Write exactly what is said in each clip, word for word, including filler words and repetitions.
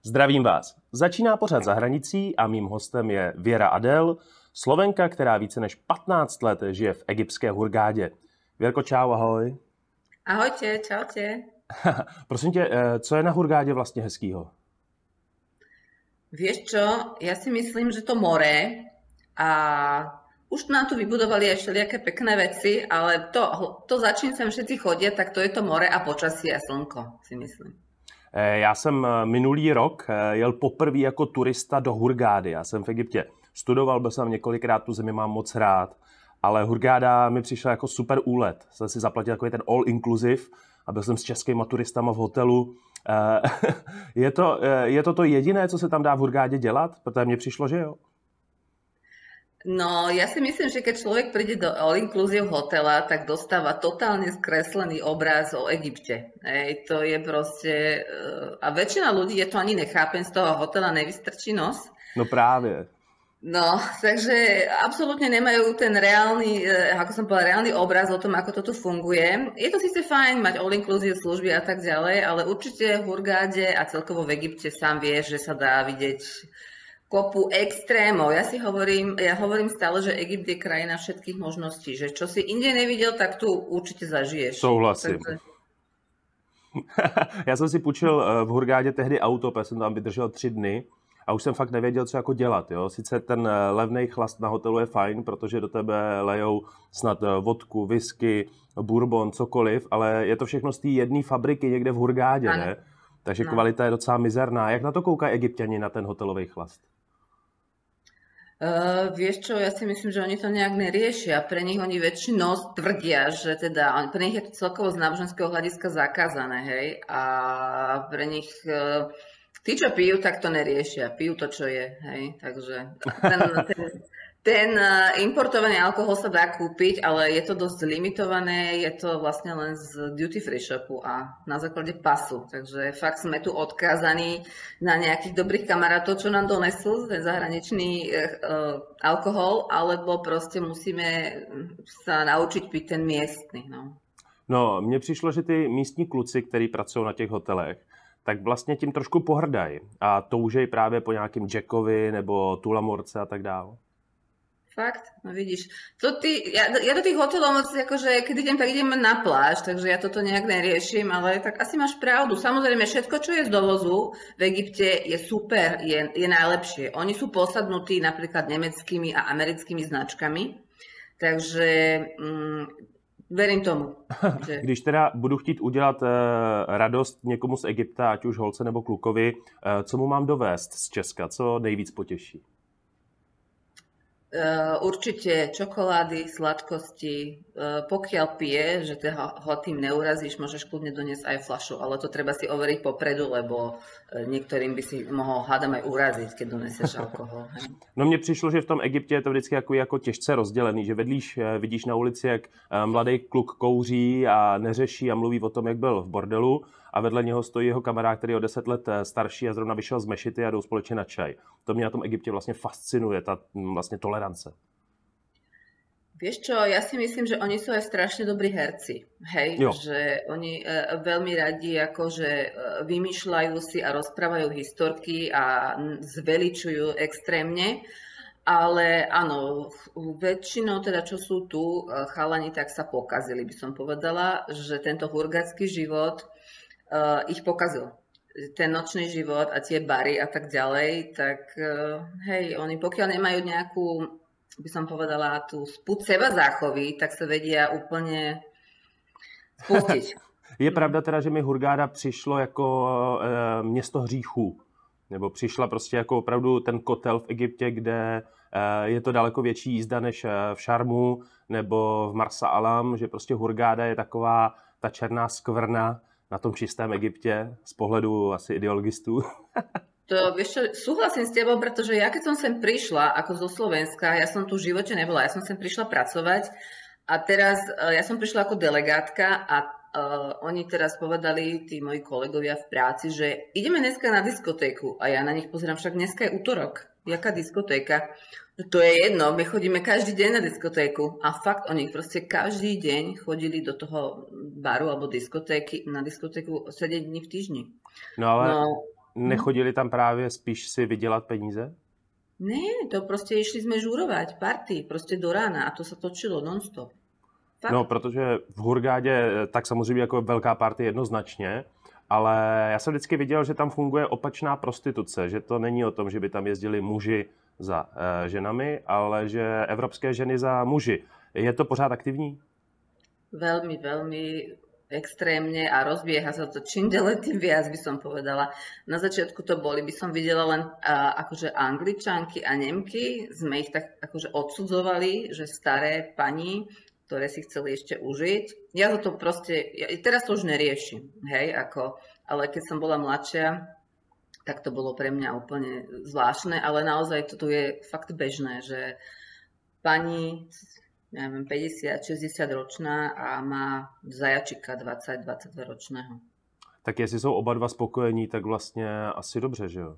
Zdravím vás. Začíná pořad Za hranicí a mým hostem je Věra Adel, Slovenka, která více než patnáct let žije v egyptské Hurgádě. Věrko, čau, ahoj. Ahojte, čaute. Prosím tě, co je na Hurgádě vlastně hezkýho? Vieš čo, ja si myslím, že to more a už nám tu vybudovali aj všelijaké pekné veci, ale to, to za čím sem všetci chodia, tak to je to more a počasie a slnko, si myslím. Já jsem minulý rok jel poprvé jako turista do Hurgády. Já jsem v Egyptě studoval, byl jsem několikrát, tu zemi mám moc rád, ale Hurgáda mi přišla jako super úlet. Jsem si zaplatil takový ten all inclusive a byl jsem s českýma turistama v hotelu. Je to, je to to jediné, co se tam dá v Hurgádě dělat? Protože mně přišlo, že jo. No, ja si myslím, že keď človek príde do all-inclusive hotela, tak dostáva totálne skreslený obraz o Egypte. Hej, to je proste... A väčšina ľudí, ja to ani nechápem, z toho hotela nevystrčí nos. No právě. No, takže absolútne nemajú ten reálny, ako som povedala, reálny obraz o tom, ako to tu funguje. Je to síce fajn mať all-inclusive služby a tak ďalej, ale určite v Hurgáde a celkovo v Egypte sám vieš, že sa dá vidieť kopu extrémov. Ja si hovorím, ja hovorím stále, že Egypt je krajina všetkých možností, že čo si inde nevidel, tak tu určite zažiješ. Souhlasím. Takže... Já jsem si půjčil v Hurgádě tehdy auto, protože jsem tam vydržel tři dny a už jsem fakt nevěděl, co jako dělat. Jo? Sice ten levnej chlast na hotelu je fajn, protože do tebe lejou snad vodku, whisky, bourbon, cokoliv, ale je to všechno z té jedné fabriky někde v Hurgádě, ne? Takže no. Kvalita je docela mizerná. Jak na to koukají Egypťani, na ten hotelový chlast? Uh, vieš čo, ja si myslím, že oni to nejak neriešia. Pre nich oni väčšinou tvrdia, že teda pre nich je to celkovo z náboženského hľadiska zakázané, hej. A pre nich uh, tí, čo pijú, tak to neriešia. Pijú to, čo je, hej. Takže ten, ten, ten uh, importovaný alkohol sa dá kúpiť, ale je to dosť limitované, je to vlastne len z duty free shopu a na základe pasu. Takže fakt sme tu odkázaní na nejakých dobrých kamarátov, čo nám donesú ten zahraničný uh, alkohol, alebo proste musíme sa naučiť piť ten miestny. No. no, mně přišlo, že ty místní kluci, kteří pracují na těch hotelech, tak vlastně tím trošku pohrdají a toužejí právě po nějakým Jackovi nebo Tulamorce a tak dále. Fakt? No vidíš. To ty, ja, ja do tých hotelov moc, akože keď idem, tak idem na pláž, takže ja toto nejak neriešim, ale tak asi máš pravdu. Samozrejme, všetko, čo je z dovozu v Egypte, je super, je, je najlepšie. Oni sú posadnutí napríklad nemeckými a americkými značkami, takže mm, verím tomu. Že... Když teda budu chtít udělat eh, radost někomu z Egypta, ať už holce nebo klukovi, eh, co mu mám dovést z Česka, co nejvíc potěší? Uh, určite čokolády, sladkosti. Uh, pokiaľ pije, že teda ho tým neurazíš, môžeš kľudne doniesť aj fľašu, ale to treba si overiť popredu, lebo uh, niektorým by si mohol hádam aj uraziť, keď doneseš alkohol. No mně přišlo, že v tom Egyptě je to vždycky jako, jako těžce rozdělený, že vedlíš, vidíš na ulici, jak mladý kluk kouří a neřeší a mluví o tom, jak byl v bordelu, a vedle něho stojí jeho kamarád, který je o deset let starší a zrovna vyšel z mešity a jdou společně na čaj. To mě na tom Egyptě vlastně fascinuje, ta vlastně tolerance. Vieš čo, ja si myslím, že oni sú aj strašne dobrí herci, hej, jo. Že oni e, veľmi radi akože vymýšľajú si a rozprávajú historky a zveličujú extrémne, ale áno, väčšinou teda, čo sú tu chalani, tak sa pokazili, by som povedala, že tento hurgádsky život uh, ich pokazil. Ten nočný život a tie bary a tak ďalej, tak uh, hej, oni pokiaľ nemajú nejakú, by som povedala, tú spud seba záchovy, tak sa vedia úplne spustiť. Je pravda teda, že mi Hurgáda přišlo jako e, město hříchů. Nebo přišla prostě jako opravdu ten kotel v Egyptě, kde e, je to daleko větší jízda než v Šarmu nebo v Marsa Alam, že prostě Hurgáda je taková ta černá skvrna na tom čistém Egyptě z pohledu asi ideologistů. To, vieš čo, súhlasím s tebou, pretože ja keď som sem prišla ako zo Slovenska, ja som tu v živote nebola, ja som sem prišla pracovať a teraz ja som prišla ako delegátka a uh, oni teraz povedali, tí moji kolegovia v práci, že ideme dneska na diskotéku a ja na nich pozerám, však dneska je útorok, jaká diskotéka? To je jedno, my chodíme každý deň na diskotéku a fakt oni proste každý deň chodili do toho baru alebo diskotéky, na diskotéku sedem dní v týždni. No ale... No, nechodili tam právě spíš si vydělat peníze? Ne, to proste išli sme žurovať, party, proste do rána a to sa točilo non-stop. Fakt? No, protože v Hurgádě tak samozřejmě jako velká party jednoznačně, ale já jsem vždycky viděl, že tam funguje opačná prostituce, že to není o tom, že by tam jezdili muži za e, ženami, ale že evropské ženy za muži. Je to pořád aktivní? Veľmi, veľmi extrémne a rozbieha sa to čím ďalej tým viac, by som povedala. Na začiatku to boli, by som videla len a, akože Angličanky a Nemky, sme ich tak akože odsudzovali, že staré pani, ktoré si chceli ešte užiť. Ja to proste, ja, teraz to už neriešim, hej, ako, ale keď som bola mladšia, tak to bolo pre mňa úplne zvláštne, ale naozaj to tu je fakt bežné, že pani, neviem, päťdesiat šesťdesiat ročná a má zajačika dvadsať dvadsaťdva ročného. Tak jestli jsou oba dva spokojení, tak vlastně asi dobře, že jo?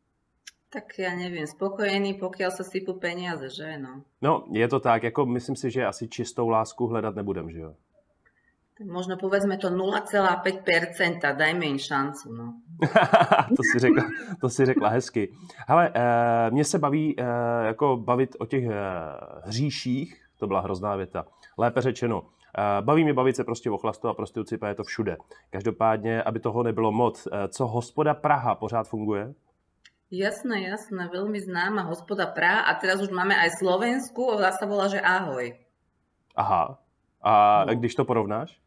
Tak ja neviem, spokojený, pokiaľ sa sypú peniaze, že no? No, je to tak, jako myslím si, že asi čistou lásku hledat nebudem, že jo? Tak možno povedzme to nula celá päť percenta, dajme im šancu, no. to, si řekla, to si řekla hezky. Hele, e, mě se baví e, jako bavit o těch e, hříších, to byla hrozná věta, lépe řečeno. E, baví mě bavit se prostě o chlastu a prostituci, je to všude. Každopádně, aby toho nebylo moc, e, co Hospoda Praha pořád funguje? Jasné, jasné, veľmi známa Hospoda Praha a teraz už máme aj Slovensku a sa volá, že Ahoj. Aha, a no. Když to porovnáš?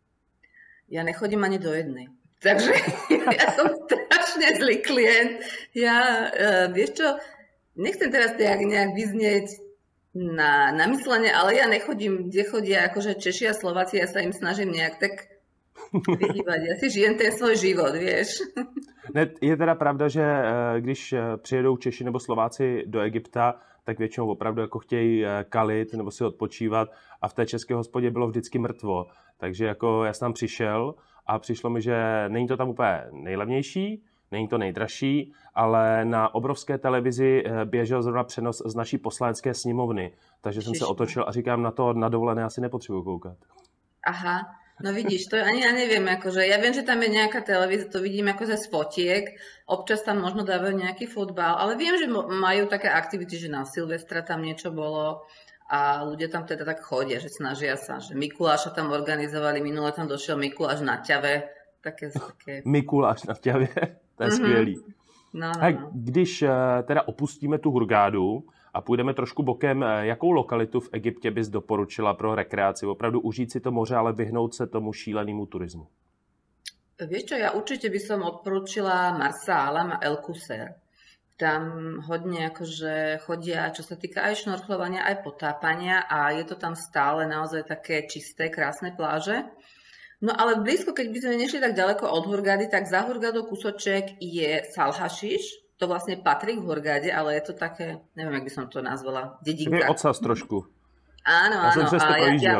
Ja nechodím ani do jednej. Takže ja som strašne zlý klient. Ja, uh, vieš čo, nechcem teraz nejak, nejak vyznieť na, na myslenie, ale ja nechodím, kde chodia akože Češi a Slováci, ja sa im snažím nejak tak vyhýbať. Ja si žijem ten svoj život, vieš. Ne, je teda pravda, že když přijedou Češi nebo Slováci do Egypta, tak většinou opravdu jako chtějí kalit nebo si odpočívat a v té české hospodě bylo vždycky mrtvo. Takže jako já jsem tam přišel a přišlo mi, že není to tam úplně nejlevnější, není to nejdražší, ale na obrovské televizi běžel zrovna přenos z naší poslanecké sněmovny. Takže jsem se otočil a říkám, na to na dovolené asi nepotřebuji koukat. Aha. No vidíš, to ani ja neviem, akože ja viem, že tam je nejaká televízia, to vidím akože z fotiek, občas tam možno dávajú nejaký futbal, ale viem, že majú také aktivity, že na Silvestra tam niečo bolo a ľudia tam teda tak chodia, že snažia sa, že Mikuláša tam organizovali, minule tam došiel Mikuláš na ťave. Také, také... Mikuláš na ťave, to je mm-hmm. skvělý. No, no, no. Když teda opustíme tu Hurgádu a půjdeme trošku bokem, jakou lokalitu v Egyptě bys doporučila pro rekreaci? Opravdu užít si to moře, ale vyhnout se tomu šílenému turismu. Vieš čo, ja určite by som odporúčila Marsa Alam a El Qusair. Tam hodne akože chodia, čo sa týka aj šnorchlovania, aj potápania a je to tam stále naozaj také čisté, krásne pláže. No ale blízko, keď by sme nešli tak ďaleko od Hurgády, tak za Hurgádou kúsoček je Salhašiš. To vlastne patrí k Hurgáde, ale je to také, neviem, jak by som to nazvala, dedinka. Je odsaz trošku. Áno, áno. Ja som a ja, ja,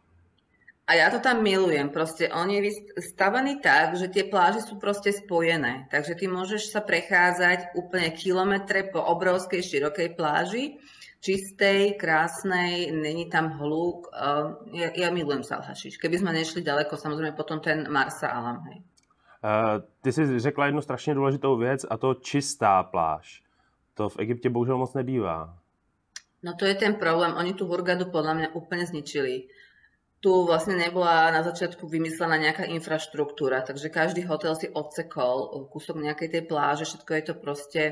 a ja to tam milujem. Proste on je stavaný tak, že tie pláže sú proste spojené. Takže ty môžeš sa prechádzať úplne kilometre po obrovskej, širokej pláži, čistej, krásnej, není tam hluk. Ja, ja milujem Salhašiš. Keby sme nešli ďaleko, samozrejme potom ten Marsa Alam, hej. Uh, ty jsi řekla jednu strašně důležitou věc a to čistá pláž. To v Egyptě bohužel moc nebývá. No to je ten problém. Oni tu Hurgadu podľa mňa úplne zničili. Tu vlastne nebola na začiatku vymyslená nejaká infraštruktúra, takže každý hotel si odsekol kúsok nejakej tej pláže, všetko je to proste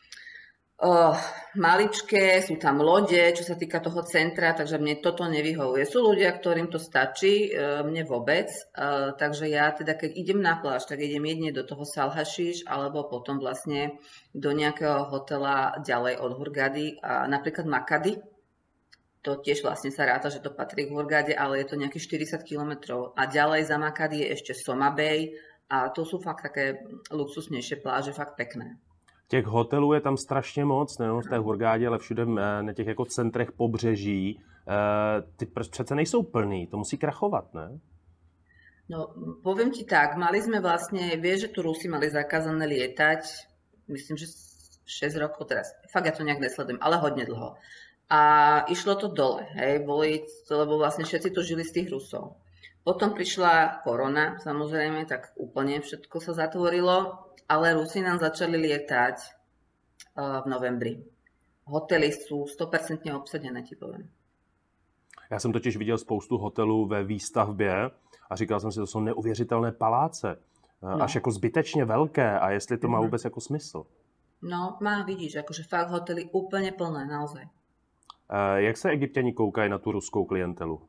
oh, maličké, sú tam lode, čo sa týka toho centra, takže mne toto nevyhovuje. Sú ľudia, ktorým to stačí, mne vôbec, takže ja teda keď idem na pláž, tak idem jedne do toho Salhašiš alebo potom vlastne do nejakého hotela ďalej od Hurgady, a napríklad Makady. To tiež vlastne sa ráta, že to patrí k Hurgáde, ale je to nejakých štyridsať kilometrov. A ďalej za Makady je ešte Soma Bay a to sú fakt také luxusnejšie pláže, fakt pekné. Těch hotelů je tam strašně moc, nejenom v té Hurgádě, ale všude na těch jako centrech pobřeží. Ty přece nejsou plný, to musí krachovat, ne? No, poviem ti tak, mali sme vlastne, vieš, že tu Rusi mali zakázané lietať, myslím, že šesť rokov teraz, fakt ja to nejak nesledujem, ale hodne dlho. A išlo to dole, hej, boli, lebo vlastne všetci tu žili z tých Rusov. Potom prišla korona, samozrejme, tak úplne všetko sa zatvorilo ale Rusi nám začali lietať uh, v novembri. Hotely sú sto percent obsadené, ti poviem. Já jsem totiž viděl spoustu hotelů ve výstavbě a říkal jsem si, to jsou neuvěřitelné paláce. No. Až jako zbytečně velké a jestli to má vůbec jako smysl. No, má, vidíš, akože fakt hotely úplne plné, naozaj. Jak se Egypťani koukají na tu ruskou klientelu?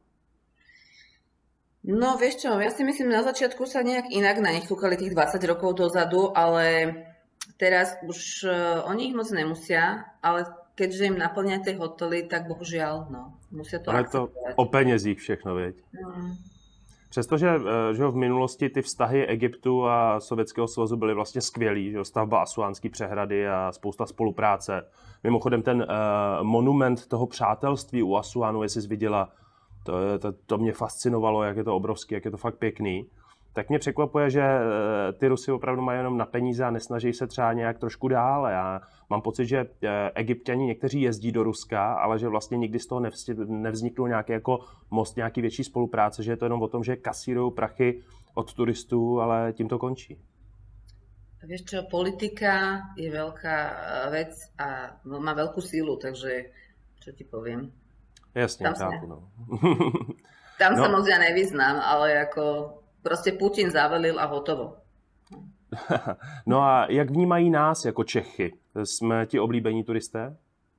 No, vieš čo, ja si myslím, na začiatku sa nejak inak na nich kúkali tých dvadsať rokov dozadu, ale teraz už uh, oni ich moc nemusia, ale keďže im naplňajú tie hotely, tak bohužiaľ, no, musia to ale akceptovať. To o penězích všechno, viď? Mm. Přestože že v minulosti ty vztahy Egyptu a Sovětského svazu byly vlastně skvělý, že stavba Asuánské přehrady a spousta spolupráce. Mimochodem ten uh, monument toho přátelství u Asuánu, jestli jsi viděla, to, to, to mě fascinovalo, jak je to obrovský, jak je to fakt pěkný. Tak mě překvapuje, že ty Rusy opravdu mají jenom na peníze a nesnaží se třeba nějak trošku dál. Já mám pocit, že Egypťani někteří jezdí do Ruska, ale že vlastně nikdy z toho nevzniknul nějaký jako most, nějaký větší spolupráce, že je to jenom o tom, že kasírují prachy od turistů, ale tím to končí. Vieš čo, politika je veľká vec a má veľkú sílu, takže čo ti poviem. Jasně, tam chápu, no. Tam no. Sa moc ja nevyznám, ale ako prostě Putin zavelil a hotovo. No a jak vnímají nás jako Čechy? Jsme ti oblíbení turisté?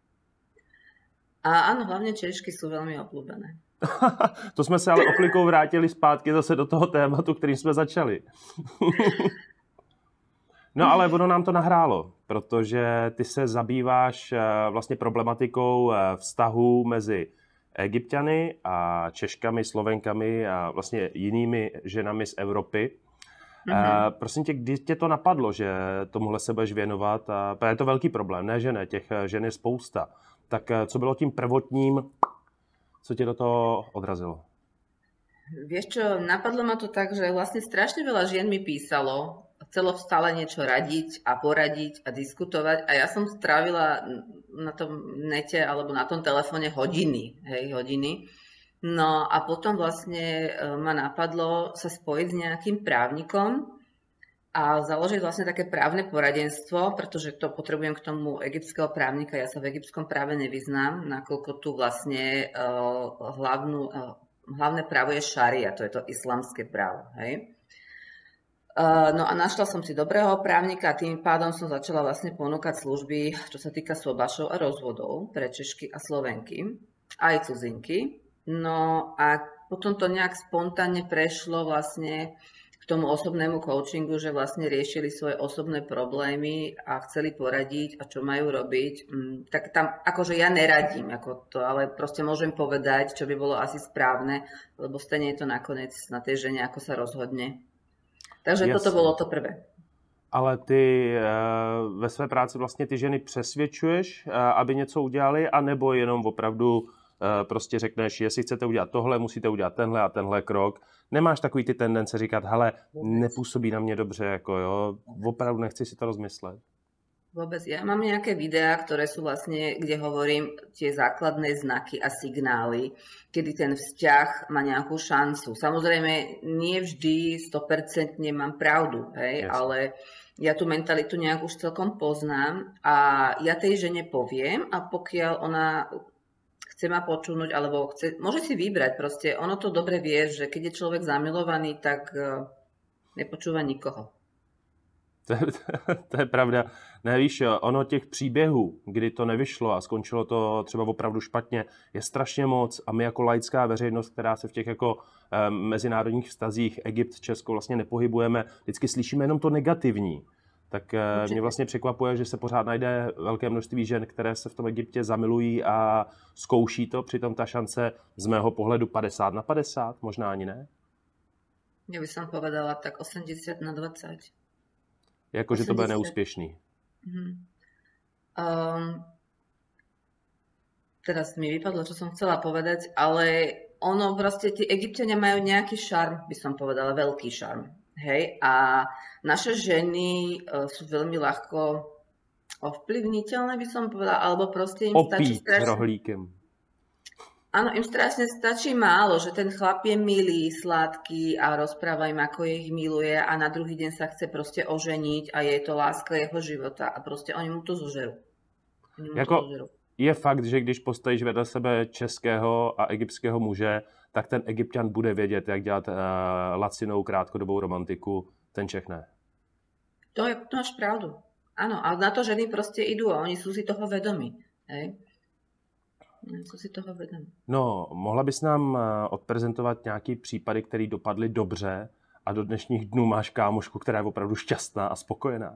A ano, hlavně Češky jsou velmi oblíbené. To jsme se ale oklikou vrátili zpátky zase do toho tématu, kterým jsme začali. No ale ono nám to nahrálo, protože ty se zabýváš vlastně problematikou vztahů mezi Egypťany a Češkami, Slovenkami a vlastně jinými ženami z Evropy. Mm-hmm. Uh, prosím tě, kdy tě to napadlo, že tomuhle se budeš věnovat? A je to velký problém, ne že ne, těch žen je spousta. Tak co bylo tím prvotním, co tě do toho odrazilo? Vieš čo, napadlo ma to tak, že vlastne strašne veľa žien mi písalo, chcelo stále niečo radiť a poradiť a diskutovať a ja som strávila na tom nete alebo na tom telefóne hodiny, hej, hodiny. No a potom vlastne ma napadlo sa spojiť s nejakým právnikom a založiť vlastne také právne poradenstvo, pretože to potrebujem k tomu egyptského právnika, ja sa v egyptskom práve nevyznám, nakoľko tu vlastne uh, hlavnú, uh, hlavné právo je šaria, to je to islamské právo, hej. Uh, no a našla som si dobrého právnika a tým pádom som začala vlastne ponúkať služby, čo sa týka sobašov a rozvodov pre Češky a Slovenky, aj cudzinky. No a potom to nejak spontánne prešlo vlastne k tomu osobnému coachingu, že vlastne riešili svoje osobné problémy a chceli poradiť a čo majú robiť. Tak tam akože ja neradím, ako to, ale proste môžem povedať, čo by bolo asi správne, lebo stejne je to nakoniec na tej žene, ako sa rozhodne. Takže Jasne. Toto bolo to prvé. Ale ty ve své práci vlastně ty ženy přesvědčuješ, aby něco udělali, anebo jenom opravdu prostě řekneš, jestli chcete udělat tohle, musíte udělat tenhle a tenhle krok. Nemáš takový ty tendence říkat, hele, nepůsobí na mě dobře, jako jo, opravdu nechci si to rozmyslet. Vôbec. Ja mám nejaké videá, ktoré sú vlastne, kde hovorím tie základné znaky a signály, kedy ten vzťah má nejakú šancu. Samozrejme, nie vždy sto percent mám pravdu, hej, yes. Ale ja tú mentalitu nejak už celkom poznám a ja tej žene poviem a pokiaľ ona chce ma počúnuť, alebo chce, môže si vybrať proste. Ono to dobre vie, že keď je človek zamilovaný, tak uh, nepočúva nikoho. To je, to je pravda. Ne, víš, ono těch příběhů, kdy to nevyšlo a skončilo to třeba opravdu špatně, je strašně moc a my jako laická veřejnost, která se v těch jako eh, mezinárodních vztazích Egypt, Česko vlastně nepohybujeme, vždycky slyšíme jenom to negativní. Tak eh, mě vlastně překvapuje, že se pořád najde velké množství žen, které se v tom Egyptě zamilují a zkouší to, přitom ta šance z mého pohledu padesát na padesát, možná ani ne. Ja by som povedala tak osemdesiat na dvadsať. Jako, že to bude neúspěšný. Mm-hmm. Um, teraz mi vypadlo, čo som chcela povedať, ale ono proste, tí Egypťania majú nejaký šarm, by som povedala, veľký šarm. Hej? A naše ženy uh, sú veľmi ľahko ovplyvniteľné, by som povedala, alebo proste im Opít stačí strašne... rohlíkem. Áno, im strašne stačí málo, že ten chlap je milý, sladký a rozpráva im, ako ich miluje a na druhý deň sa chce proste oženiť a je to láska jeho života a proste oni mu to zožerú. Mu jako to zožerú. Je fakt, že když postavíš vedle sebe českého a egyptského muže, tak ten Egypťan bude vědět, jak dělat uh, lacinou krátkodobou romantiku, ten Čech ne. To, je, to máš pravdu. Áno, a na to ženy proste idú a oni sú si toho vedomí. Hej? Jsou si toho vědomí. No, mohla bys nám odprezentovat nějaký případy, které dopadly dobře a do dnešních dnů máš kámošku, která je opravdu šťastná a spokojená?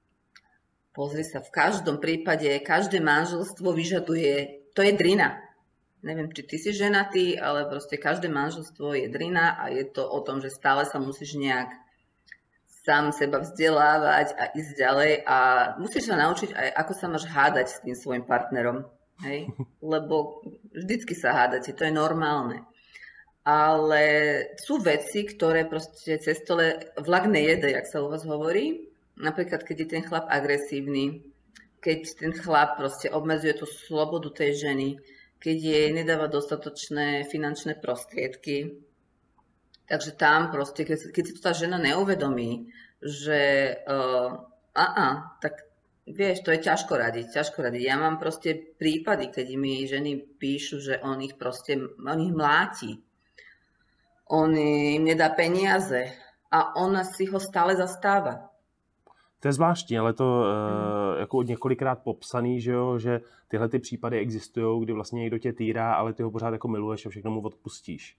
Pozri sa, v každom prípade, každé manželstvo vyžaduje, to je drina. Neviem, či ty si ženatý, ale proste každé manželstvo je drina a je to o tom, že stále sa musíš nejak sám seba vzdelávať a ísť ďalej a musíš sa naučiť aj, ako sa máš hádať s tým svojim partnerom. Hej? Lebo vždycky sa hádate, to je normálne. Ale sú veci, ktoré proste cez to vlak nejede, jak sa u vás hovorí. Napríklad, keď je ten chlap agresívny, keď ten chlap proste obmedzuje tú slobodu tej ženy, keď jej nedáva dostatočné finančné prostriedky. Takže tam proste, keď, keď si to tá žena neuvedomí, že uh, a, a, tak vieš, to je ťažko radiť, ťažko radiť. Ja mám proste prípady, keď mi ženy píšu, že on ich proste, on ich mláti. On im nedá peniaze a ona si ho stále zastáva. To je zvláštní, ale to mm. uh, jako několikrát popsaný, že, jo, že tyhle ty případy existují, kdy vlastně někdo tě týrá, ale ty ho pořád jako miluješ a všechno mu odpustíš.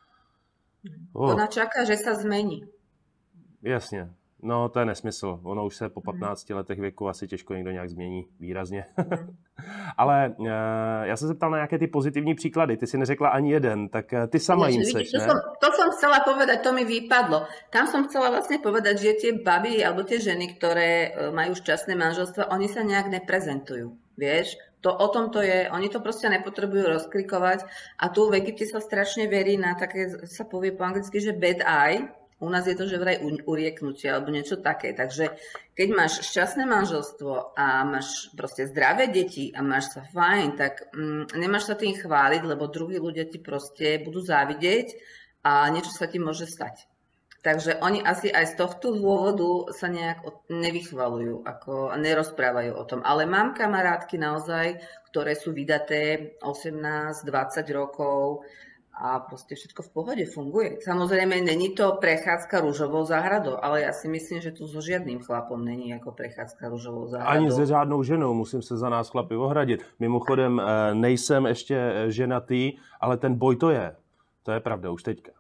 Oh. Ona čaká, že sa zmení. Jasně. No, to je nesmysl. Ono už se po patnácti letech věku asi těžko někdo nějak změní výrazně. Ale uh, já jsem se ptal na nějaké ty pozitivní příklady. Ty si neřekla ani jeden, tak uh, ty sama jim seš, to ne? Som, to som chcela povedať, to mi vypadlo. Tam som chcela vlastne povedať, že tie baby alebo tie ženy, ktoré majú šťastné manželstva, oni sa nejak neprezentujú. Vieš? To o tom to je, oni to proste nepotrebujú rozkrikovať a tu v Egypte sa strašne verí na také, sa povie po anglicky, že bad eye. U nás je to, že vraj urieknutie alebo niečo také. Takže keď máš šťastné manželstvo a máš proste zdravé deti a máš sa fajn, tak mm, nemáš sa tým chváliť, lebo druhí ľudia ti proste budú závidieť a niečo sa ti môže stať. Takže oni asi aj z tohto dôvodu sa nejak nevychvalujú, ako nerozprávajú o tom. Ale mám kamarátky naozaj, ktoré sú vydaté osemnásť dvadsať rokov, a proste všetko v pohode funguje. Samozrejme, není to prechádzka rúžovou záhradou, ale ja si myslím, že tu so žiadnym chlapom není ako prechádzka rúžovou záhradou. Ani se žádnou ženou, musím se za nás chlapi ohradit. Mimochodem, nejsem ještě ženatý, ale ten boj to je. To je pravda už teďka.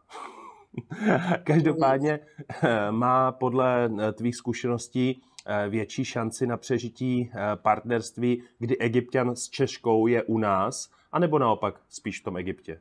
Každopádně má podle tvých zkušeností větší šanci na přežití partnerství, kdy Egypťan s Češkou je u nás, anebo naopak spíš v tom Egyptě?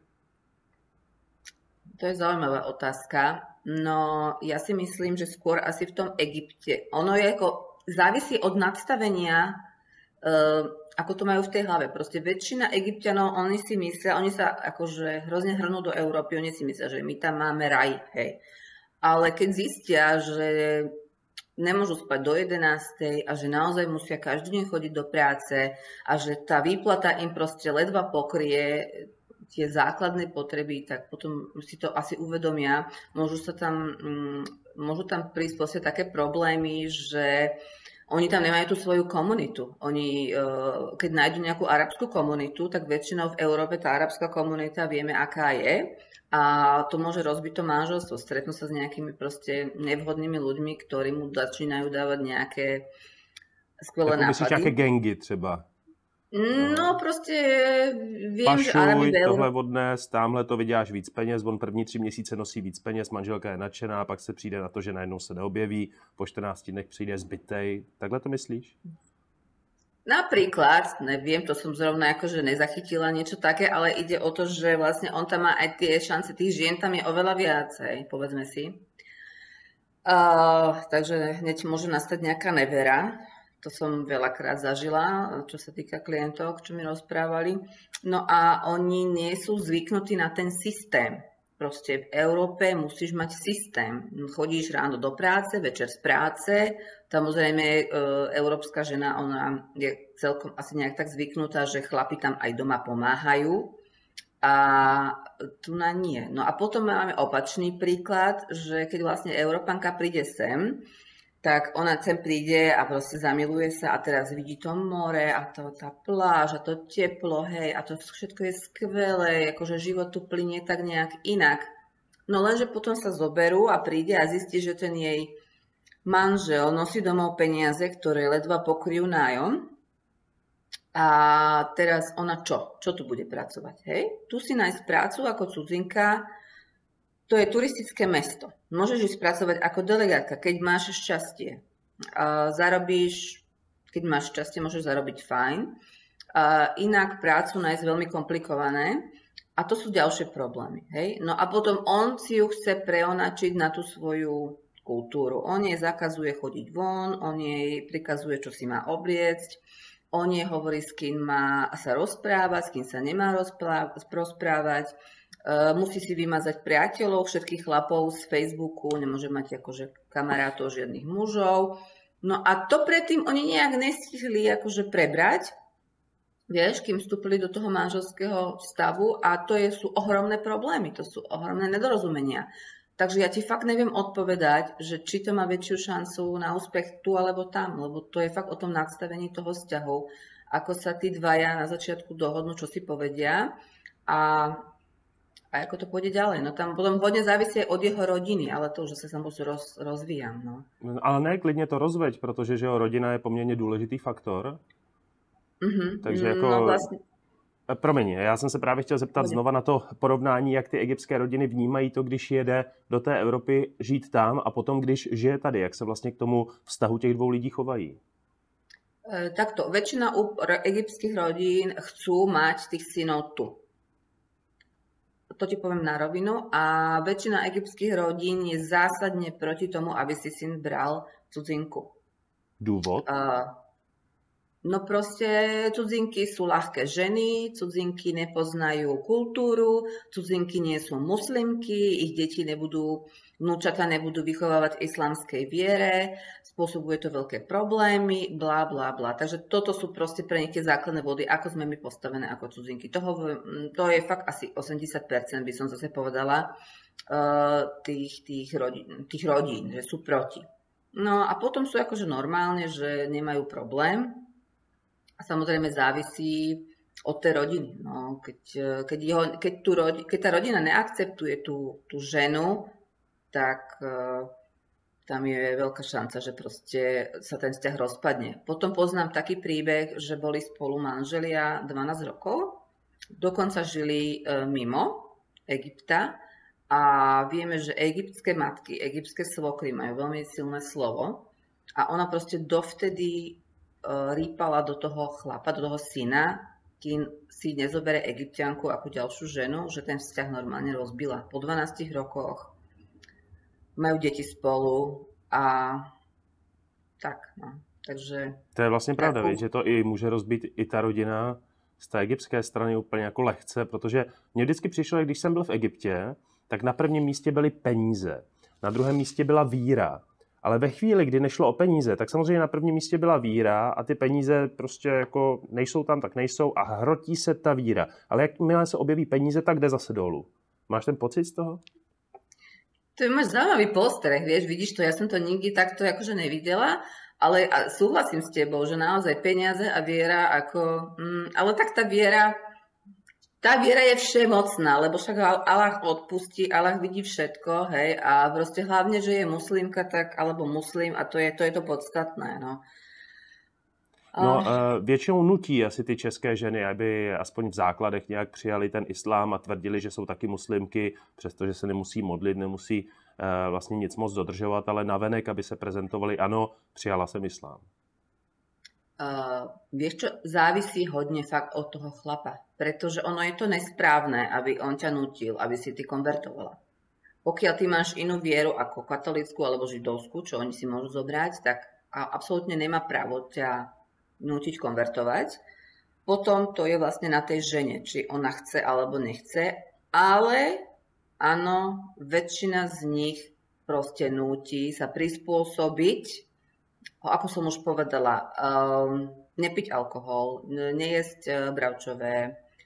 To je zaujímavá otázka. No, ja si myslím, že skôr asi v tom Egypte. Ono je ako, závisí od nadstavenia, uh, ako to majú v tej hlave. Proste väčšina Egypťanov, oni si myslia, oni sa akože hrozne hrnú do Európy, oni si myslia, že my tam máme raj, hej. Ale keď zistia, že nemôžu spať do jedenástej a že naozaj musia každý deň chodiť do práce a že tá výplata im proste ledva pokrie tie základné potreby, tak potom si to asi uvedomia. Môžu sa tam, môžu tam prísť proste také problémy, že oni tam nemajú tú svoju komunitu. Oni, keď nájdu nejakú arabskú komunitu, tak väčšinou v Európe tá arabská komunita vieme, aká je. A to môže rozbiť to manželstvo. Stretnú sa s nejakými proste nevhodnými ľuďmi, ktorí mu začínajú dávať nejaké skvelé nápady. Myslíš, nejaké gengy třeba? No prostě vím, Pašuj, že Arabi Pašuj, tohle odnes, tamhle to vyděláš víc peněz, on první tři měsíce nosí víc peněz, manželka je nadšená, pak se přijde na to, že najednou se neobjeví, po čtrnácti dnech přijde zbytej. Takhle to myslíš? Napríklad, neviem, to som zrovna akože nezachytila niečo také, ale ide o to, že vlastne on tam má aj tie šance, tých žien tam je oveľa viacej, povedzme si. Uh, takže hneď môže nastať nejaká nevera. To som veľakrát zažila, čo sa týka klientov, čo mi rozprávali. No a oni nie sú zvyknutí na ten systém. Proste v Európe musíš mať systém. Chodíš ráno do práce, večer z práce. Samozrejme, európska žena, ona je celkom asi nejak tak zvyknutá, že chlapi tam aj doma pomáhajú. A tu na nie. No a potom máme opačný príklad, že keď vlastne Európanka príde sem, tak ona sem príde a proste zamiluje sa a teraz vidí to more a to, tá pláž a to teplo, hej, a to všetko je skvelé, akože život tu plynie tak nejak inak. No lenže potom sa zoberú a príde a zistí, že ten jej manžel nosí domov peniaze, ktoré ledva pokryjú nájom. A teraz ona čo? Čo tu bude pracovať? Hej? Tu si nájsť prácu ako cudzinka, to je turistické mesto. Môžeš ísť pracovať ako delegátka, keď máš šťastie. A zarobíš, keď máš šťastie, môžeš zarobiť fajn. A inak prácu nájsť veľmi komplikované. A to sú ďalšie problémy. Hej? No a potom on si ju chce preonačiť na tú svoju kultúru. On jej zakazuje chodiť von, on jej prikazuje, čo si má obliecť. On jej hovorí, s kým má sa rozprávať, s kým sa nemá rozprávať. Uh, musí si vymazať priateľov, všetkých chlapov z Facebooku, nemôže mať akože kamarátov, žiadnych mužov. No a to predtým oni nejak nestihli akože prebrať, vieš, kým vstúpili do toho manželského stavu a to je, sú ohromné problémy, to sú ohromné nedorozumenia. Takže ja ti fakt neviem odpovedať, že či to má väčšiu šancu na úspech tu alebo tam, lebo to je fakt o tom nadstavení toho vzťahu, ako sa tí dvaja na začiatku dohodnú, čo si povedia a, a ako to pôjde ďalej. No tam potom hodne závisí aj od jeho rodiny, ale to už sa samozřejmě roz, rozvíjam. No. Ale ne, klidně to rozveď, protože že jeho rodina je poměrně důležitý faktor. Mm-hmm. Takže jako... No vlastně... Promiň, já jsem se právě chtěl zeptat znova na to porovnání, jak ty egyptské rodiny vnímají to, když jede do té Evropy žít tam a potom, když žije tady, jak se vlastně k tomu vztahu těch dvou lidí chovají. E, takto, väčšina egyptských rodín chcú mať tých synov tu. To ti poviem na rovinu. A väčšina egyptských rodín je zásadne proti tomu, aby si syn bral cudzinku. Důvod? Uh, No proste cudzinky sú ľahké ženy, cudzinky nepoznajú kultúru, cudzinky nie sú muslimky, ich deti nebudú, vnúčata nebudú vychovávať islamskej viere, spôsobuje to veľké problémy, blá, blá, blá. Takže toto sú proste pre nich tie základné body, ako sme my postavené ako cudzinky. Toho, to je fakt asi osemdesiat percent, by som zase povedala, tých, tých, rodín, tých rodín, že sú proti. No a potom sú akože normálne, že nemajú problém. A samozrejme závisí od tej rodiny. No, keď, keď, jeho, keď, tú rodi, keď tá rodina neakceptuje tú, tú ženu, tak uh, tam je veľká šanca, že proste sa ten vzťah rozpadne. Potom poznám taký príbeh, že boli spolu manželia dvanásť rokov, dokonca žili uh, mimo Egypta a vieme, že egyptské matky, egyptské svokry majú veľmi silné slovo a ona proste dovtedy rýpala do toho chlapa, do toho syna, kým si nezobere Egypťanku ako ďalšiu ženu, že ten vzťah normálne rozbila. Po dvanástich rokoch majú deti spolu a tak, no. Takže... To je vlastně pravda, tak... že to i může rozbít i ta rodina z té egyptské strany úplně jako lehce, protože mně vždycky přišlo, když jsem byl v Egyptě, tak na prvním místě byly peníze, na druhém místě byla víra. Ale ve chvíli, kdy nešlo o peníze, tak samozřejmě na prvním místě byla víra a ty peníze prostě jako nejsou tam, tak nejsou a hrotí se ta víra. Ale jakmile se objeví peníze, tak jde zase dolů. Máš ten pocit z toho? To máš zaujímavý postreh, vieš, vidíš to, ja som to nikdy takto akože nevidela, ale súhlasím s tebou, že naozaj peniaze a viera ako, mm, ale tak tá viera, tá viera je všemocná, lebo však Allah odpustí, Allah vidí všetko, hej, a proste hlavne, že je muslimka, tak, alebo muslim, a to je to, je to podstatné, no. No, většinou nutí asi ty české ženy, aby aspoň v základech nějak přijali ten islám a tvrdili, že jsou taky muslimky, přestože se nemusí modlit, nemusí vlastně nic moc dodržovat, ale navenek, aby se prezentovali, ano, přijala jsem islám. Uh, vieš čo, závisí hodne fakt od toho chlapa, pretože ono je to nesprávne, aby on ťa nutil, aby si ty konvertovala. Pokiaľ ty máš inú vieru ako katolícku alebo židovskú, čo oni si môžu zobrať, tak absolútne nemá právo ťa nútiť konvertovať. Potom to je vlastne na tej žene, či ona chce alebo nechce, ale áno, väčšina z nich proste núti sa prispôsobiť, ako som už povedala, um, nepiť alkohol, nejesť uh, bravčové,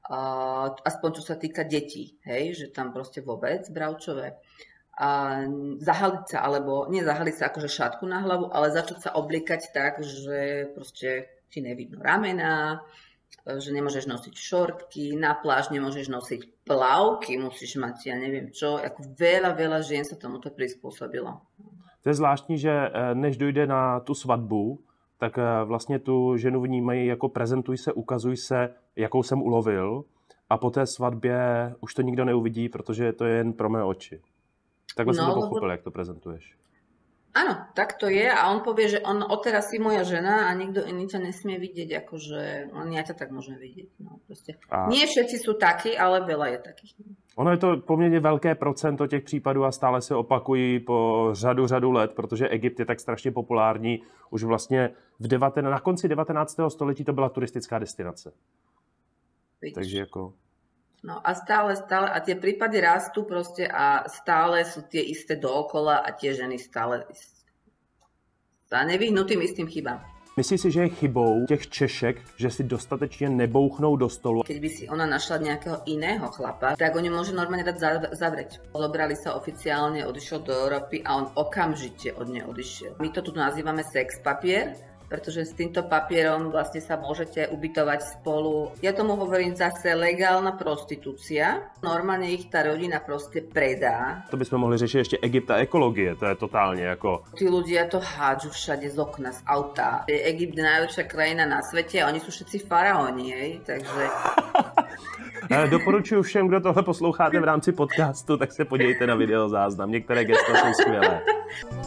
Uh, aspoň čo sa týka detí, hej, že tam proste vôbec bravčové. A zahaliť sa, alebo nie zahaliť sa akože šatku na hlavu, ale začať sa obliekať tak, že proste ti nevidno ramená, že nemôžeš nosiť šortky, na pláž nemôžeš nosiť plavky, musíš mať, ja neviem čo, ako veľa, veľa žien sa tomuto prispôsobilo. To je zvláštní, že než dojde na tu svatbu, tak vlastně tu ženu vnímají jako prezentuj se, ukazuj se, jakou jsem ulovil, a po té svatbě už to nikdo neuvidí, protože to je jen pro mé oči. Takhle no, jsem to pochopil, jak to prezentuješ. Áno, tak to je a on povie, že on odteraz si moja žena a nikto iný ťa nesmie vidieť, akože on ja ťa tak môžem vidieť. No, proste. A... Nie všetci sú takí, ale veľa je takých. Ono je to poměrně velké procento těch případů a stále se opakují po řadu, řadu let, protože Egypt je tak strašně populární. Už vlastně v devaten... na konci devatenáctého století to byla turistická destinace. Vidíš. Takže jako... No a stále, stále, a tie prípady rastú proste a stále sú tie isté dookola a tie ženy stále sa nevyhnutým istým chybám. Myslíš si, že je chybou těch Češek, že si dostatečně nebouchnou do stolu? Keď by si ona našla nejakého iného chlapa, tak oni môžu normálne dať zavrieť. Zobrali sa oficiálne, odišiel do Európy a on okamžite od nej odišiel. My to tu nazývame sex papier, pretože s týmto papierom vlastne sa môžete ubytovať spolu. Ja tomu hovorím zase legálna prostitúcia. Normálne ich tá rodina proste predá. To bychom mohli řešit ještě Egypt a ekologie, to je totálně jako... Tí ľudia to hádžu všade z okna, z auta. Egypt je najväčšia krajina na svete a oni sú všetci faraóni, hej, takže... Doporučuji všem, kdo tohle posloucháte v rámci podcastu, tak se podívejte na videozáznam. Některé gesta jsou skvělé.